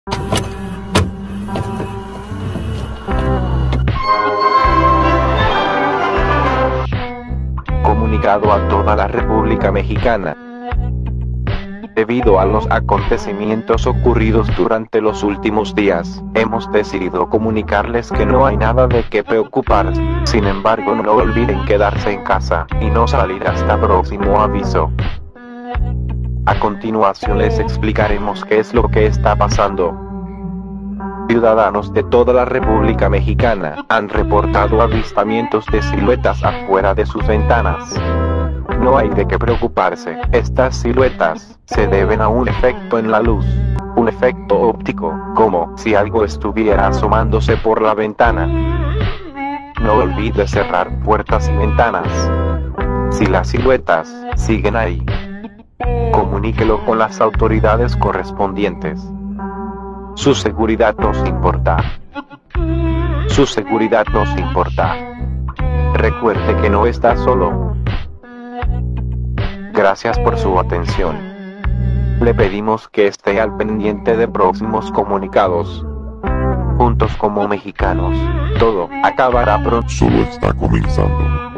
Comunicado a toda la República Mexicana. Debido a los acontecimientos ocurridos durante los últimos días, hemos decidido comunicarles que no hay nada de qué preocuparse. Sin embargo, no olviden quedarse en casa y no salir hasta próximo aviso. A continuación les explicaremos qué es lo que está pasando. Ciudadanos de toda la República Mexicana han reportado avistamientos de siluetas afuera de sus ventanas. No hay de qué preocuparse, estas siluetas se deben a un efecto en la luz, un efecto óptico, como si algo estuviera asomándose por la ventana. No olvide cerrar puertas y ventanas. Si las siluetas siguen ahí, comuníquelo con las autoridades correspondientes. Su seguridad nos importa. Su seguridad nos importa. Recuerde que no está solo. Gracias por su atención. Le pedimos que esté al pendiente de próximos comunicados. Juntos como mexicanos, todo acabará pronto. Solo está comenzando.